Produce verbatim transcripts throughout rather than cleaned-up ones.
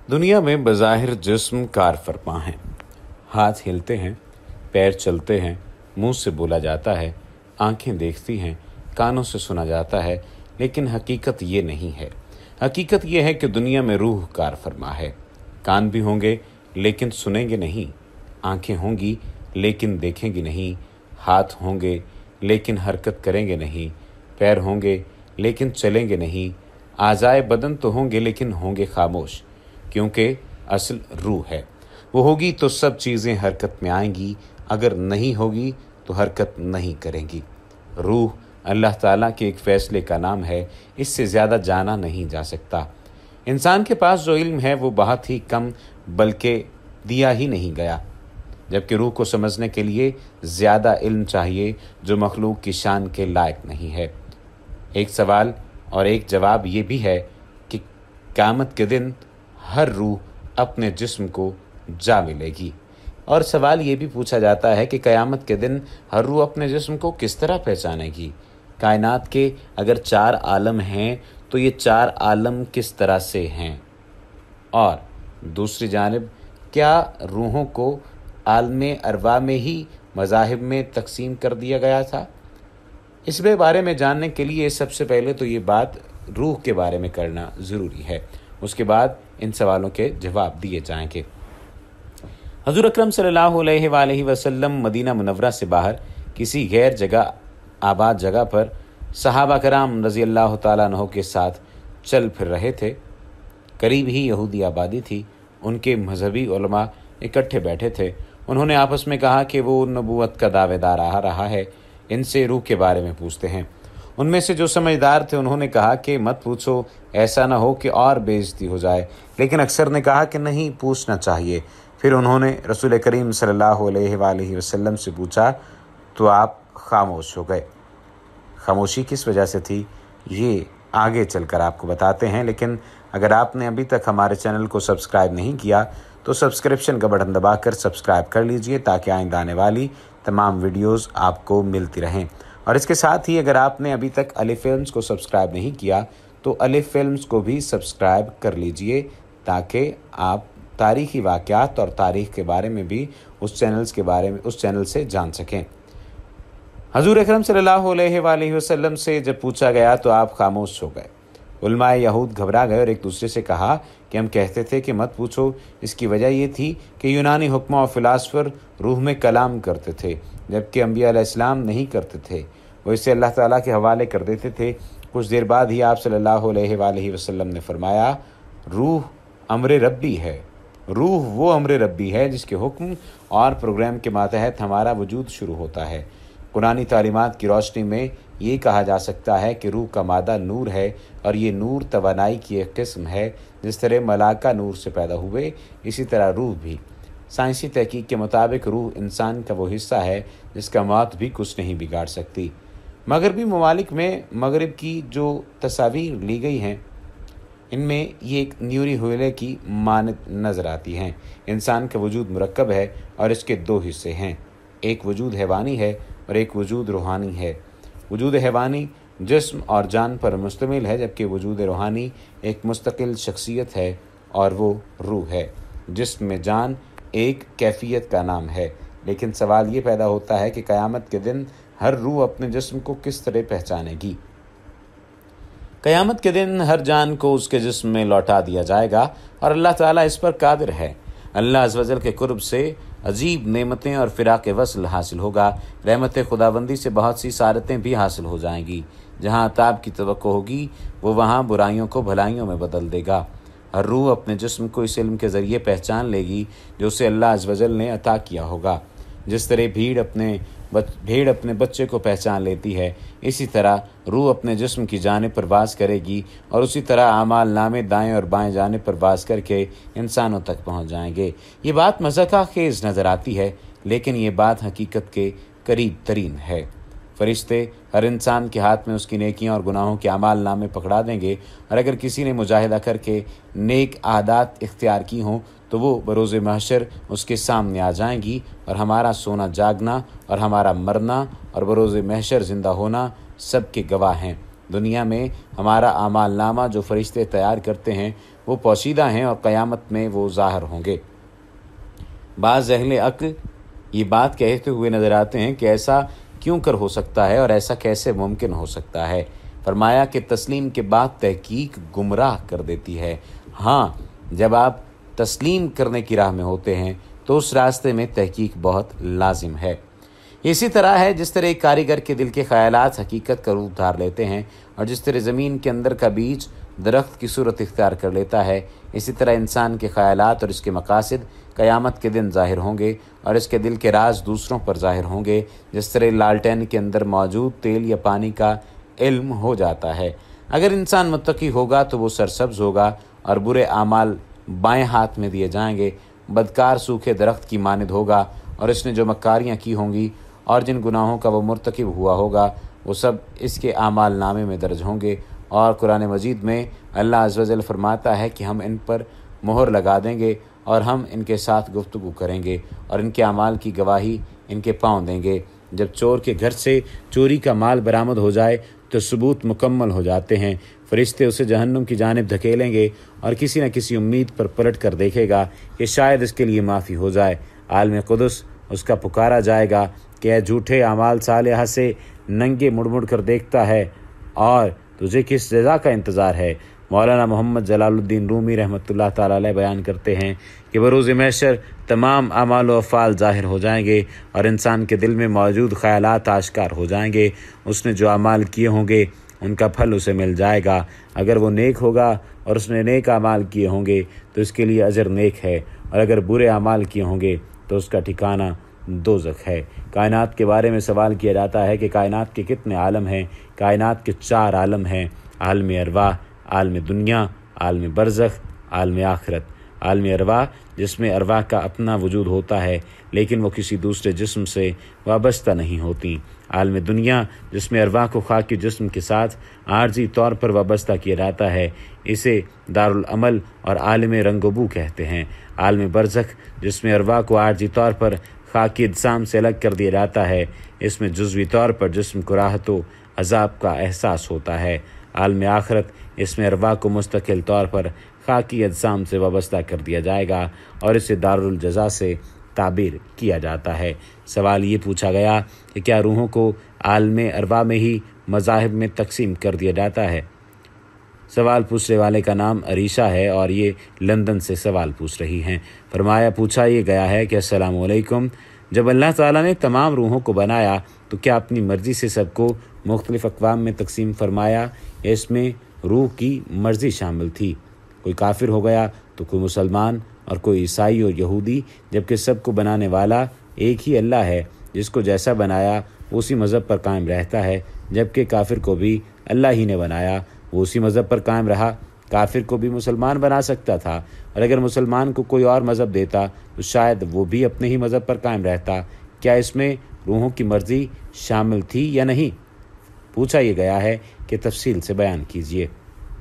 दुनिया में बज़ाहिर जिस्म कार फरमा हैं, हाथ हिलते हैं, पैर चलते हैं, मुंह से बोला जाता है, आंखें देखती हैं, कानों से सुना जाता है, लेकिन हकीकत ये नहीं है। हकीकत ये है कि दुनिया में रूह कार फरमा है। कान भी होंगे लेकिन सुनेंगे नहीं, आंखें होंगी लेकिन देखेंगी नहीं, हाथ होंगे लेकिन हरकत करेंगे नहीं, पैर होंगे लेकिन चलेंगे नहीं, आज़ाए बदन तो होंगे लेकिन होंगे खामोश, क्योंकि असल रूह है। वो होगी तो सब चीज़ें हरकत में आएंगी, अगर नहीं होगी तो हरकत नहीं करेंगी। रूह अल्लाह ताला के एक फ़ैसले का नाम है, इससे ज़्यादा जाना नहीं जा सकता। इंसान के पास जो इल्म है वो बहुत ही कम, बल्कि दिया ही नहीं गया, जबकि रूह को समझने के लिए ज़्यादा इल्म चाहिए जो मखलूक की शान के लायक नहीं है। एक सवाल और एक जवाब ये भी है कि क़यामत के दिन हर रूह अपने जिस्म को जा मिलेगी। और सवाल ये भी पूछा जाता है कि क़यामत के दिन हर रूह अपने जिस्म को किस तरह पहचानेगी। कायनात के अगर चार आलम हैं तो ये चार आलम किस तरह से हैं, और दूसरी जानिब क्या रूहों को आलम अरवा में ही मज़ाहिब में तकसीम कर दिया गया था। इस बारे में जानने के लिए सबसे पहले तो ये बात रूह के बारे में करना ज़रूरी है, उसके बाद इन सवालों के जवाब दिए जाएंगे। हज़ूर अकरम सल्लल्लाहु अलैहि वसल्लम मदीना मुनव्वरा से बाहर किसी गैर जगह आबाद जगह पर सहाबा कराम रज़ी अल्लाह ताला अन्हो के साथ चल फिर रहे थे। करीब ही यहूदी आबादी थी। उनके मजहबी उलमा इकट्ठे बैठे थे। उन्होंने आपस में कहा कि वो नबूवत का दावेदार आ रहा है, इनसे रूह के बारे में पूछते हैं। उनमें से जो समझदार थे उन्होंने कहा कि मत पूछो, ऐसा ना हो कि और बेइज्जती हो जाए, लेकिन अक्सर ने कहा कि नहीं, पूछना चाहिए। फिर उन्होंने रसूल करीम सल्लल्लाहु अलैहि वसल्लम से पूछा तो आप खामोश हो गए। खामोशी किस वजह से थी ये आगे चलकर आपको बताते हैं, लेकिन अगर आपने अभी तक हमारे चैनल को सब्सक्राइब नहीं किया तो सब्सक्रिप्शन का बटन दबाकर सब्सक्राइब कर लीजिए, ताकि आइंदा आने वाली तमाम वीडियोस आपको मिलती रहें। और इसके साथ ही अगर आपने अभी तक अलिफ फिल्म्स को सब्सक्राइब नहीं किया तो अलिफ फिल्म्स को भी सब्सक्राइब कर लीजिए, ताकि आप तारीख़ी वाक़यात और तारीख़ के बारे में भी उस चैनल्स के बारे में उस चैनल से जान सकें। हज़ूर अकरम सल्लल्लाहु अलैहि वसल्लम से जब पूछा गया तो आप खामोश हो गए। उलमाए यहूद घबरा गए और एक दूसरे से कहा कि हम कहते थे कि मत पूछो। इसकी वजह ये थी कि यूनानी हुक्मा और फ़िलासफ़र रूह में कलाम करते थे, जबकि अंबिया अलैहिस्सलाम नहीं करते थे। वो इसे अल्लाह ताला के हवाले कर देते थे। कुछ देर बाद ही आप सल्लल्लाहु अलैहि वसल्लम ने फरमाया, रूह अम्र रब्बी है। रूह वो अम्र रब्बी है जिसके हुक्म और प्रोग्राम के मातहत हमारा वजूद शुरू होता है। कुरानी तालीमात की रोशनी में ये कहा जा सकता है कि रूह का मादा नूर है, और ये नूर तवानाई की एक किस्म है। जिस तरह मलाका नूर से पैदा हुए, इसी तरह रूह भी। साइंसी तहकीक के मुताबिक रूह इंसान का वो हिस्सा है जिसका मौत भी कुछ नहीं बिगाड़ सकती। मगरबी ममालिक में मगरब की जो तस्वीर ली गई हैं, इनमें ये एक न्यूरी हुए की मानत नज़र आती हैं। इंसान का वजूद मुरक्कब है और इसके दो हिस्से हैं, एक वजूद हैवानी है और एक वजूद रूहानी है। वजूद हैवानी जिस्म और जान पर मुश्तमिल है, जबकि वजूद रूहानी एक मुस्तकिल शख्सियत है और वो रूह है। जिस्म में जान एक कैफियत का नाम है, लेकिन सवाल ये पैदा होता है कि क़यामत के दिन हर रूह अपने जिस्म को किस तरह पहचानेगी। क़यामत के दिन हर जान को उसके जिस्म में लौटा दिया जाएगा और अल्लाह ताला इस पर कादिर है। अल्लाह अज़्ज़ वजल के कुर्ब से अजीब नेमतें और फ़िराक़ वस्ल हासिल होगा। रहमत खुदाबंदी से बहुत सी सारतें भी हासिल हो जाएंगी। जहाँ अताब की तवक्को होगी वो वहाँ बुराइयों को भलाइयों में बदल देगा। हर रूह अपने जिस्म को इस इल्म के ज़रिए पहचान लेगी जो उसे अल्लाह अज़्ज़ वजल ने अता किया होगा। जिस तरह भीड़ अपने भेड़ अपने बच्चे को पहचान लेती है, इसी तरह रूह अपने जिस्म की जानिब परवाज़ करेगी, और उसी तरह आमाल नामे दाएं और बाएं जानिब परवाज़ करके इंसानों तक पहुंच जाएंगे। ये बात मज़ाक़ खेज़ नज़र आती है, लेकिन ये बात हकीकत के करीब तरीन है। फरिश्ते हर इंसान के हाथ में उसकी नेकियां और गुनाहों के आमाल नामे पकड़ा देंगे, और अगर किसी ने मुजाहिदा करके नेक आदात इख्तियार की हों तो वो बरोज़ महशर उसके सामने आ जाएंगी, और हमारा सोना जागना और हमारा मरना और बरोज़ महशर ज़िंदा होना सब के गवाह हैं। दुनिया में हमारा आमाल नामा जो फरिश्ते तैयार करते हैं वो पोशीदा हैं और क़यामत में वो ज़ाहिर होंगे। बाज़ अहले अक्ल ये बात कहते हुए नज़र आते हैं कि ऐसा क्यों कर हो सकता है और ऐसा कैसे मुमकिन हो सकता है। फरमाया कि तस्लीम के बाद तहकीक गुमराह कर देती है। हाँ, जब आप तस्लीम करने की राह में होते हैं तो उस रास्ते में तहकीक बहुत लाजिम है। इसी तरह है जिस तरह एक कारीगर के दिल के ख़यालात हकीकत का रूप धार लेते हैं और जिस तरह ज़मीन के अंदर का बीज दरख्त की सूरत इख्तियार कर लेता है, इसी तरह इंसान के ख़यालात और इसके मकासद क़यामत के दिन ज़ाहिर होंगे और इसके दिल के राज दूसरों पर ज़ाहिर होंगे। जिस तरह लालटेन के अंदर मौजूद तेल या पानी का इल्म हो जाता है। अगर इंसान मुत्तकी होगा तो वो सरसब्ज़ होगा और बुरे आमाल बाएं हाथ में दिए जाएंगे। बदकार सूखे दरख्त की मानद होगा और इसने जो मक्कारियाँ की होंगी और जिन गुनाहों का वो मुर्तकिब हुआ होगा वो सब इसके आमाल नामे में दर्ज होंगे। और कुरान मजीद में अल्लाह अज़्ज़ व जल फरमाता है कि हम इन पर मोहर लगा देंगे और हम इनके साथ गुफ्तगू करेंगे और इनके आमाल की गवाही इनके पाँव देंगे। जब चोर के घर से चोरी का माल बरामद हो जाए तो सबूत मुकम्मल हो जाते हैं। फरिश्ते उसे जहन्नुम की जानिब धकेलेंगे और किसी न किसी उम्मीद पर पलट कर देखेगा कि शायद इसके लिए माफ़ी हो जाए। आलम कुदस उसका पुकारा जाएगा कि ऐ झूठे आमाल सालिहा से नंगे मुड़ मुड़ कर देखता है और तुझे किस जज़ा का इंतज़ार है। मौलाना मोहम्मद जलालुद्दीन रूमी रहमतुल्लाह ताला अलैह बयान करते हैं कि बरोज़ महशर तमाम आमाल व अफ़ाल ज़ाहिर हो जाएंगे और इंसान के दिल में मौजूद ख़यालात आश्कार हो जाएंगे। उसने जो आमाल किए होंगे उनका फल उसे मिल जाएगा। अगर वो नेक होगा और उसने नेक आमाल किए होंगे तो इसके लिए अजर नेक है, और अगर बुरे आमाल किए होंगे तो उसका ठिकाना दोज़ख है। कायनात के बारे में सवाल किया जाता है कि कायनात के कितने आलम हैं। कायनात के चार आलम हैं, आलम अरवाह, आलम दुनिया, आलम बरज़ख, आलम आखिरत। आलम अरवाह जिसमें अरवाह का अपना वजूद होता है लेकिन वो किसी दूसरे जिस्म से वाबस्ता नहीं होती। आलम दुनिया जिसमें अरवाह को खाकी जिस्म के साथ आर्जी तौर पर वाबस्ता किया जाता है, इसे दारुल अमल और आलम रंगबू कहते हैं। आलम बरज़ख जिसमें अरवाह को आर्जी तौर पर खाकी अजसाम से अलग कर दिया जाता है, इसमें जुज़वी तौर पर जिस्म को राहत व अज़ाब का एहसास होता है। आलम आखिरत इसमें अरवाह को मुस्तकिल तौर पर खाकी अजसाम से वाबस्ता कर दिया जाएगा और इसे दारुल जज़ा से ताबीर किया जाता है। सवाल ये पूछा गया कि क्या रूहों को आलम अरवाह में ही मज़ाहिब में तकसीम कर दिया जाता है। सवाल पूछने वाले का नाम अरीशा है और ये लंदन से सवाल पूछ रही हैं। फरमाया पूछा ये गया है कि अस्सलामु अलैकुम, जब अल्लाह ताला ने तमाम रूहों को बनाया तो क्या अपनी मर्ज़ी से सबको मुख्तलिफ़ अक़वाम में तकसीम फरमाया या इसमें रूह की मर्ज़ी शामिल थी? कोई काफिर हो गया तो कोई मुसलमान और कोई ईसाई और यहूदी, जबकि सबको बनाने वाला एक ही अल्लाह है। जिसको जैसा बनाया वो उसी मज़हब पर कायम रहता है, जबकि काफिर को भी अल्लाह ही ने बनाया, वो उसी मज़हब पर कायम रहा। काफिर को भी मुसलमान बना सकता था और अगर मुसलमान को कोई और मज़हब देता तो शायद वो भी अपने ही मज़हब पर कायम रहता। क्या इसमें रूहों की मर्ज़ी शामिल थी या नहीं? पूछा यह गया है कि तफसील से बयान कीजिए।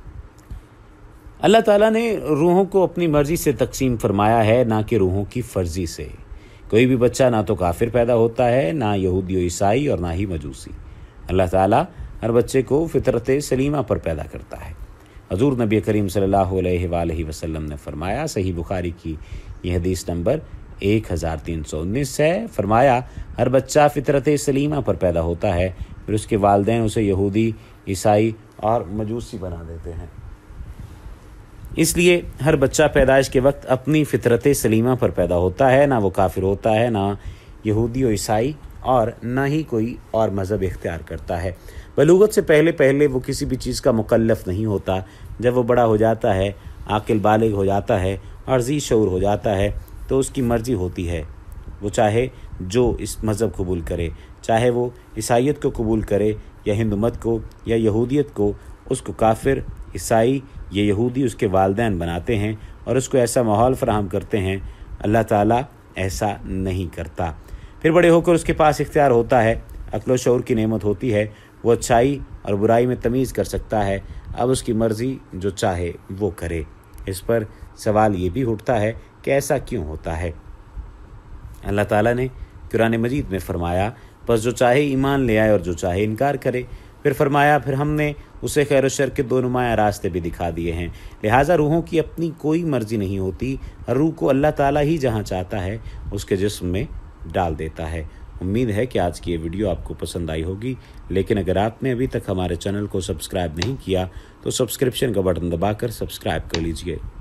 अल्लाह ताला ने रूहों को अपनी मर्ज़ी से तकसीम फरमाया है, ना कि रूहों की फ़र्ज़ी से। कोई भी बच्चा ना तो काफिर पैदा होता है, ना यहूदी और ईसाई और ना ही मजूसी। अल्लाह ताला हर बच्चे को फितरत सलीमा पर पैदा करता है। हजूर नबी करीम सल्लल्लाहु अलैहि वसल्लम ने फरमाया, सही बुखारी की यह हदीस नंबर एक हज़ार तीन सौ उन्नीस है, फरमाया हर बच्चा फितरत सलीमा पर पैदा होता है, फिर उसके वालिदैन उसे यहूदी, ईसाई और मजूसी बना देते हैं। इसलिए हर बच्चा पैदाइश के वक्त अपनी फितरत सलीमा पर पैदा होता है, ना वो काफिर होता है, ना यहूदी और ईसाई और ना ही कोई और मज़हब इख्तियार करता है। बलूगत से पहले पहले वो किसी भी चीज़ का मुकल्लफ नहीं होता। जब वो बड़ा हो जाता है, आकिल बालिग हो जाता है और ज़ी शऊर हो जाता है तो उसकी मर्ज़ी होती है, वो चाहे जो इस मज़हब कबूल करे, चाहे वो ईसाइयत को कबूल करे या हिंदू मत को या यहूदियत को, उसको काफिर, ईसाई या यहूदी उसके वालिदैन बनाते हैं और उसको ऐसा माहौल फराहम करते हैं। अल्लाह ताला ऐसा नहीं करता। फिर बड़े होकर उसके पास इख्तियार होता है, अक्ल व शऊर की नेमत होती है, वो अच्छाई और बुराई में तमीज़ कर सकता है। अब उसकी मर्ज़ी जो चाहे वो करे। इस पर सवाल ये भी उठता है कि ऐसा क्यों होता है। अल्लाह ताला ने कुरान मजीद में फरमाया, बस जो चाहे ईमान ले आए और जो चाहे इनकार करे। फिर फरमाया फिर हमने उसे खैर और शर के दो नुमाया रास्ते भी दिखा दिए हैं। लिहाजा रूहों की अपनी कोई मर्जी नहीं होती, हर रूह को अल्लाह ताला ही जहाँ चाहता है उसके जिस्म में डाल देता है। उम्मीद है कि आज की ये वीडियो आपको पसंद आई होगी, लेकिन अगर आपने अभी तक हमारे चैनल को सब्सक्राइब नहीं किया तो सब्सक्रिप्शन का बटन दबाकर सब्सक्राइब कर लीजिए।